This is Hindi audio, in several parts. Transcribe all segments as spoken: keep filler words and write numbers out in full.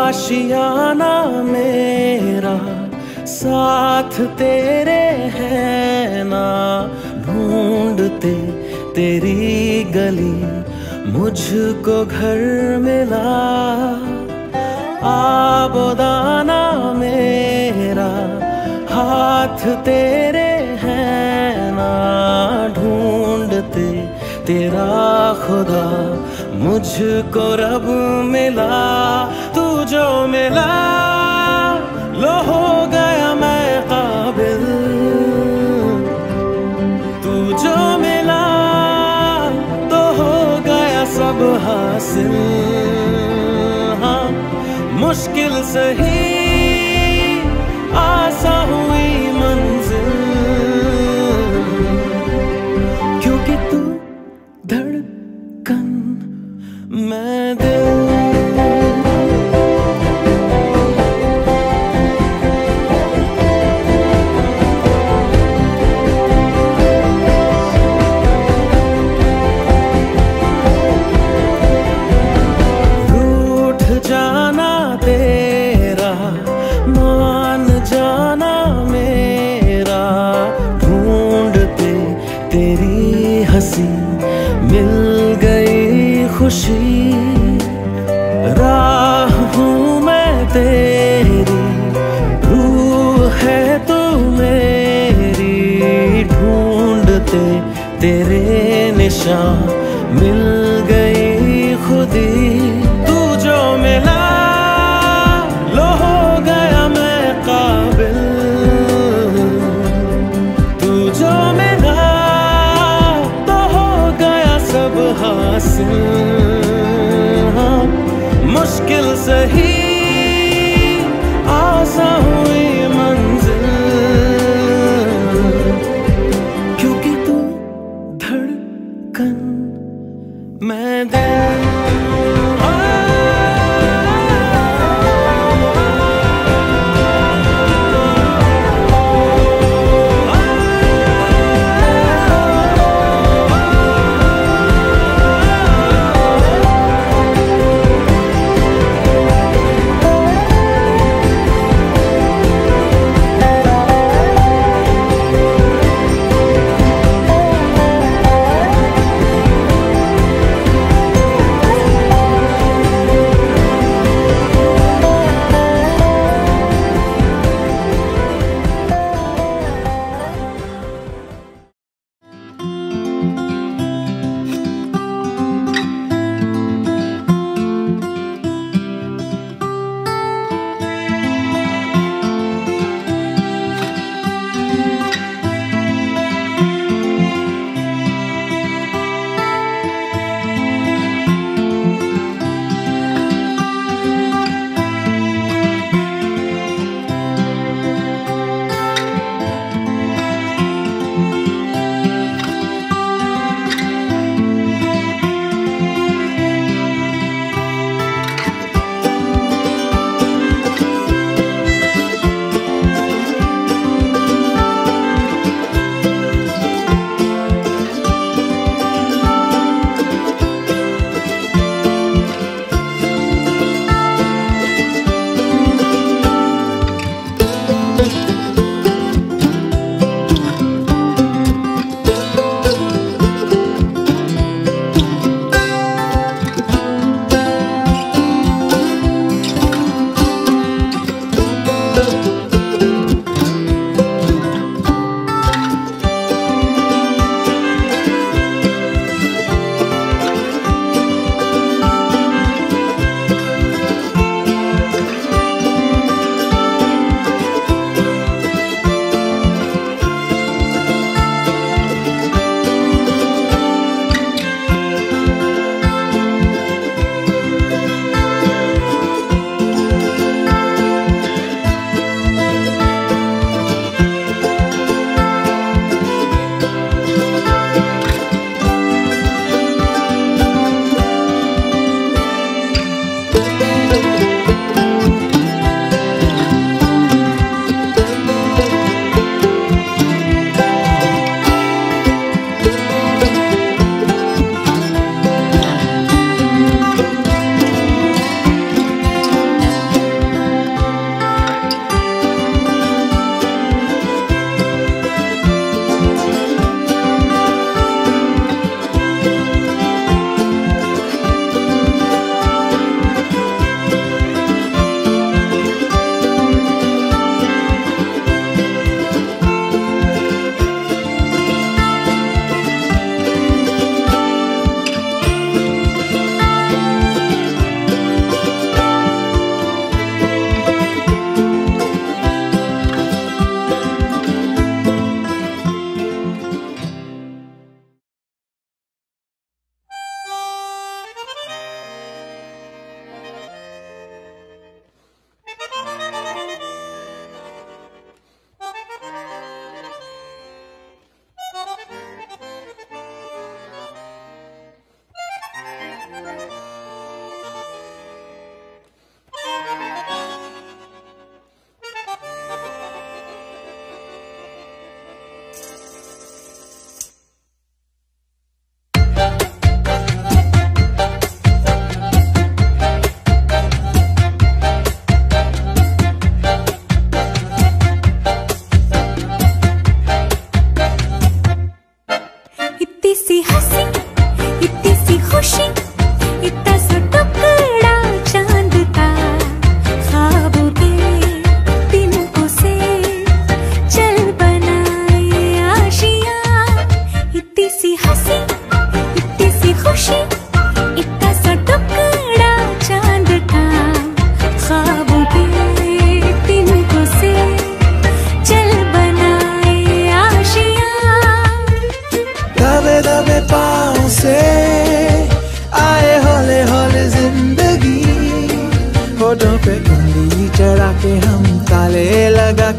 आशियाना मेरा साथ तेरे है ना, ढूंढते तेरी गली मुझको घर मिला। आबोदाना मेरा हाथ तेरे है ना, ढूंढते तेरा खुदा मुझको रब मिला। तू जो मिला लो हो गया मैं काबिल, तू जो मिला तो हो गया सब हासिल। हाँ मुश्किल सही आसा हुई मंजिल, क्योंकि तू धड़कन मैं दिल। तेरा मान जाना मेरा, ढूंढते तेरी हंसी मिल गई खुशी। राह हूँ मैं तेरी, रूह है तू मेरी, ढूंढते तेरे निशान मिल गई खुदी। तू जो मिला लो हो गया मैं काबिल, तू जो मिला तो हो गया सब हासिल। हाँ मुश्किल सही आसा हुई मंजिल, क्योंकि तू धड़कन मैं दिल।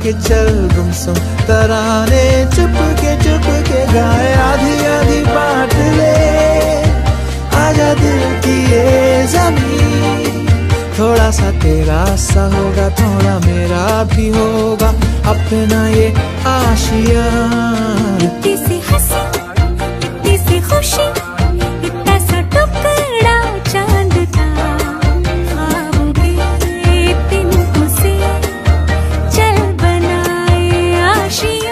के चल गुमसुम तराने चुप के चुप के गाए आधी आधी बांट ले आजा दिल की ये ज़मीन। थोड़ा सा तेरा सा होगा थोड़ा मेरा भी होगा अपना ये आशिया। इतनी सी हंसी इतनी सी खुशी इतना सा टुकड़ा चांद का ख्वाबों के तिनकों से चल बनाए आशिया।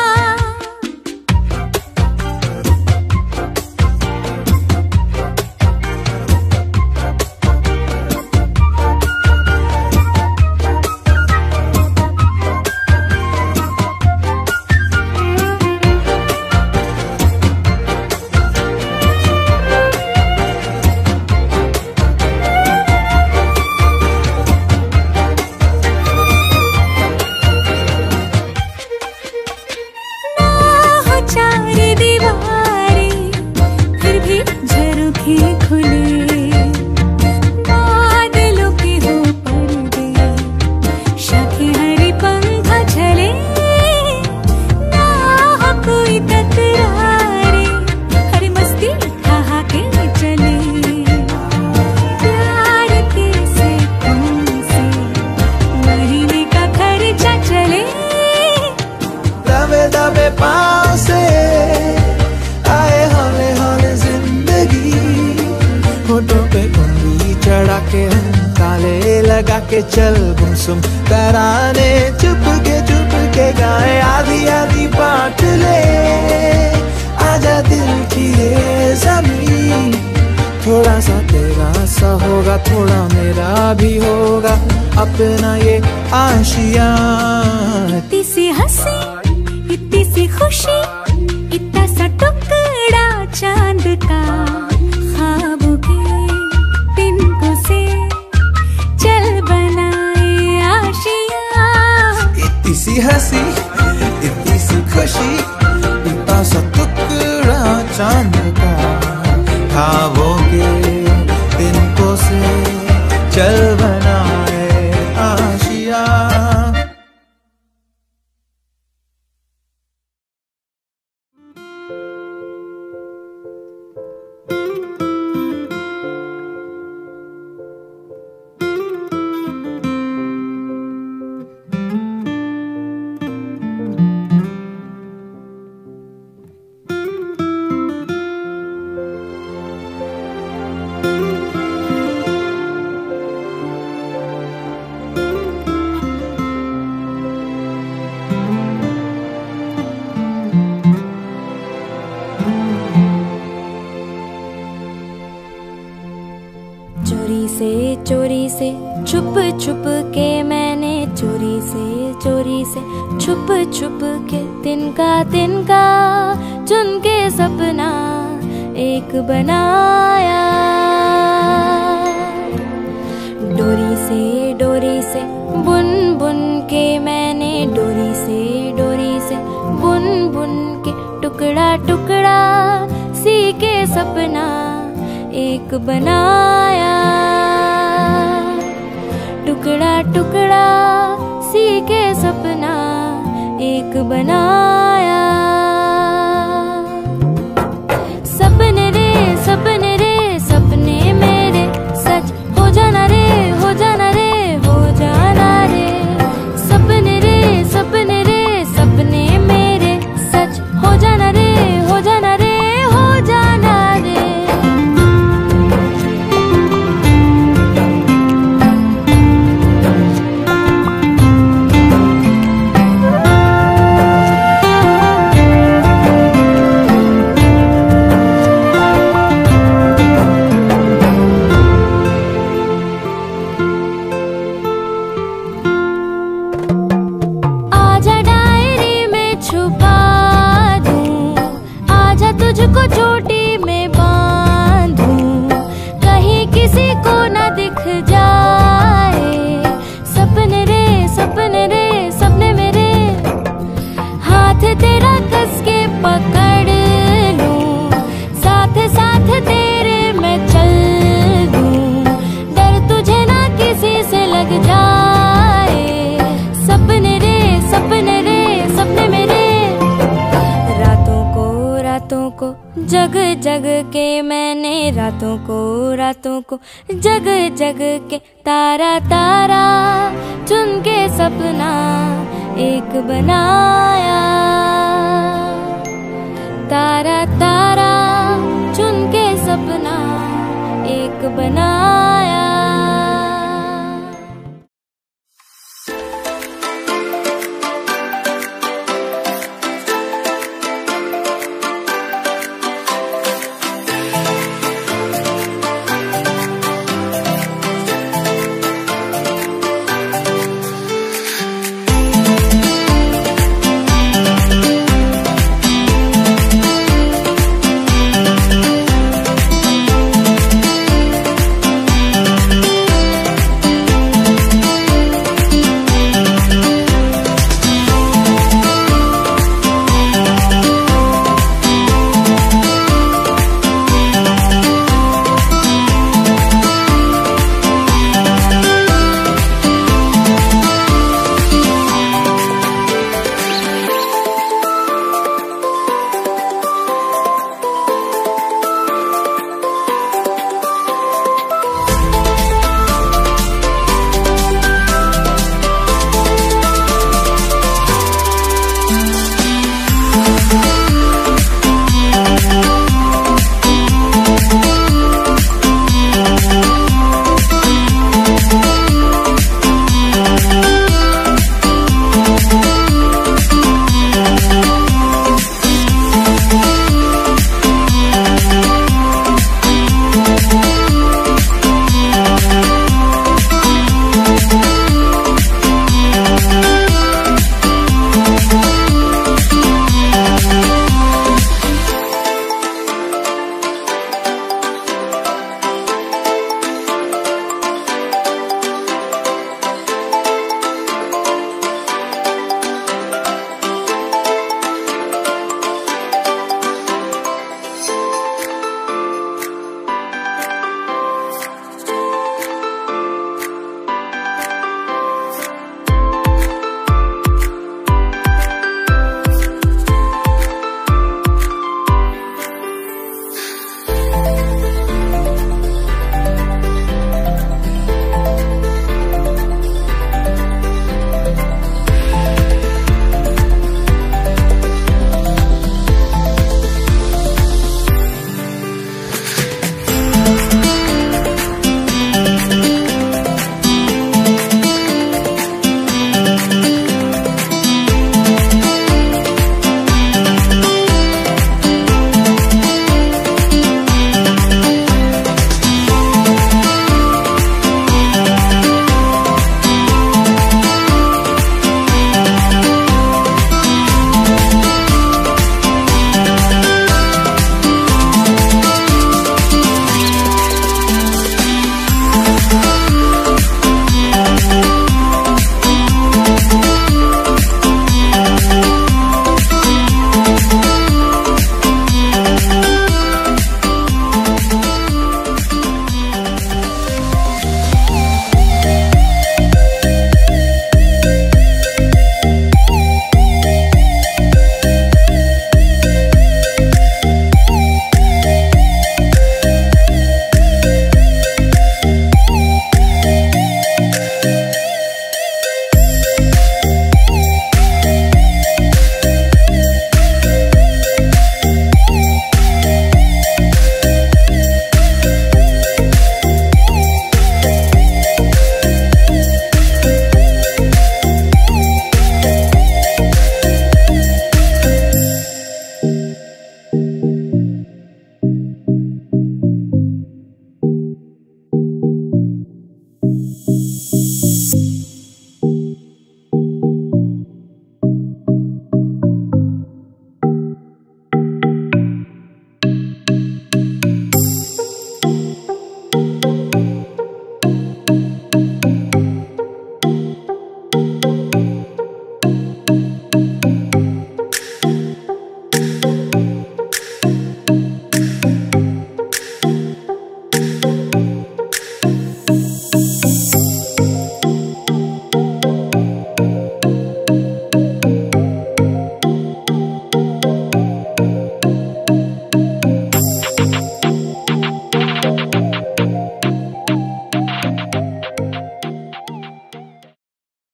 के चल गुमसुम तराने चुप के चुप के गाए आधी आधी बांट ले आजा दिल की ये ज़मीन। थोड़ा सा तेरा सा होगा थोड़ा मेरा भी होगा अपना ये आशिया। इतनी सी हंसी इतनी सी खुशी इतना सा टुकड़ा चांद का ख्वाबों के तिनकों से चल बनाए आशिया। इतनी सी हंसी इतनी सी खुशी इतना सा टुकड़ा चांद का ख्वाबों के तिनकों से चल बनाए आशिया। चोरी से चोरी से छुप छुप के मैंने चोरी से चोरी से छुप छुप के तिनका तिनका चुन के सपना एक बनाया। डोरी से डोरी से बुन बुन के मैंने डोरी से डोरी से बुन बुन के टुकड़ा टुकड़ा सी के सपना एक बनाया। टुकड़ा टुकड़ा सी के सपना एक बनाया। सपने रे सपने रे सपने मेरे सच हो जाना रे हो जाना रे हो जाना रे। सपने रे सपने रे सपने मेरे सच हो जाना रे हो जाना रे हो जाना रे। तुझको चोटी में बांधूं कहीं किसी को न दिख जाए। सपने रे सपने रे सपने मेरे हाथ तेरा कस के पकड़ लूं साथ साथ तेरे मैं चल दूं डर तुझे ना किसी से लग जाए। सपने रे सपने जग जग के मैंने रातों को रातों को जग जग के तारा तारा चुन के सपना एक बनाया। तारा तारा चुन के सपना एक बनाया।